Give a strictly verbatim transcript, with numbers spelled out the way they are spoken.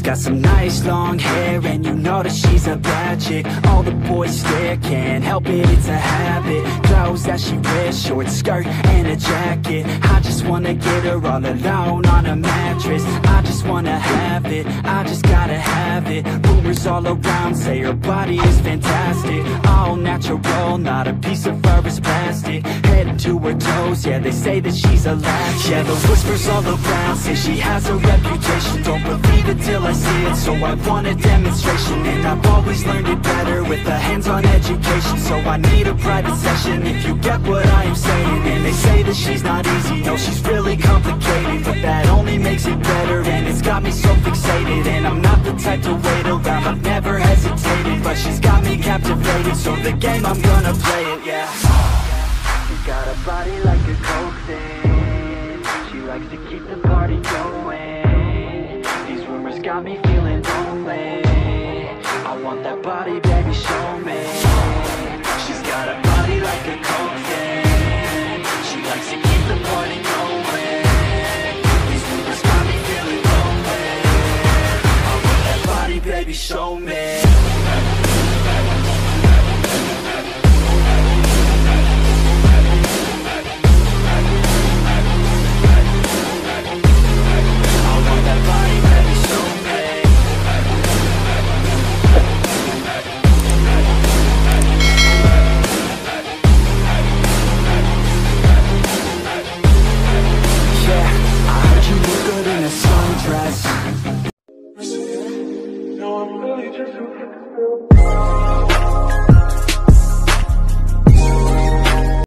got some nice long hair, and you know that she's a bad chick. All the boys stare, can't help it, it's a habit. Clothes that she wears, short skirt and a jacket. I just wanna get her all alone on a mattress. I just wanna have it, I just gotta have it. Rumors all around say her body is fantastic. All natural, not a piece of fur is plastic. Head to her toes, yeah, they say that she's a latch. Yeah, the whispers all around say she has a reputation. Don't believe it till I see it, so I want a demonstration. And I've always learned it better with a hands-on education. So I need a private session, if you get what I am saying. And they say that she's not easy, no, she's really complicated. But that only makes it better, and it's got me so fixated. And I'm not the type to wait around, I've never hesitated. But she's got me captivated, so the game, I'm gonna play it, yeah. She's got a body like a coke thing. She likes to keep the party going. These rumors got me feeling lonely. I want that body, baby, show me. She's got a body like a coke thing. She likes to keep the party going. These rumors got me feeling lonely. I want that body, baby, show me. No, I'm really just